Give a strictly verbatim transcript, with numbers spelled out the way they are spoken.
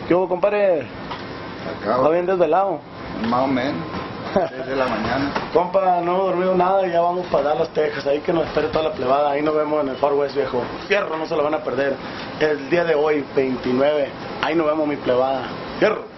¿Qué hubo, compadre? Acabo. ¿Está bien desvelado? Más o menos. Desde la mañana. Compa, no hemos dormido nada y ya vamos para Dallas, Texas. Ahí que nos espere toda la plebada. Ahí nos vemos en el Far West, viejo. Fierro, no se lo van a perder. El día de hoy, veintinueve. Ahí nos vemos, mi plebada. Fierro.